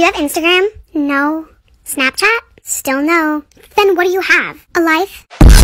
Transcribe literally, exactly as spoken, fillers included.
you have Instagram? No. Snapchat? Still no. Then what do you have? A life?